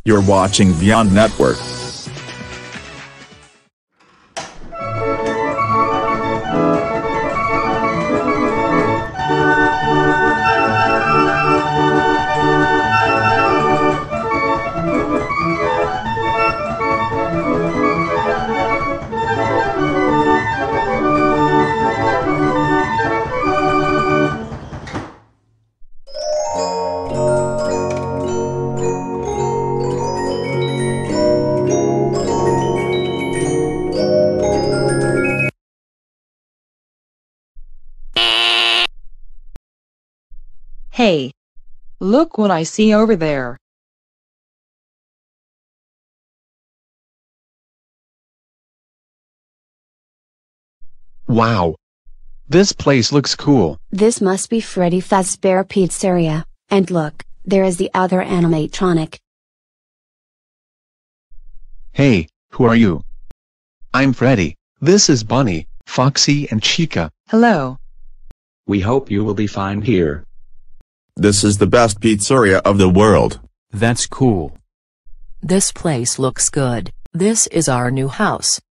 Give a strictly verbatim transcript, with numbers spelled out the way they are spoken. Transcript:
You're watching Vyond Network. Hey! Look what I see over there. Wow! This place looks cool. This must be Freddy Fazbear Pizzeria, and look, there is the other animatronic. Hey, who are you? I'm Freddy. This is Bunny, Foxy and Chica. Hello. We hope you will be fine here. This is the best pizzeria of the world. That's cool. This place looks good. This is our new house.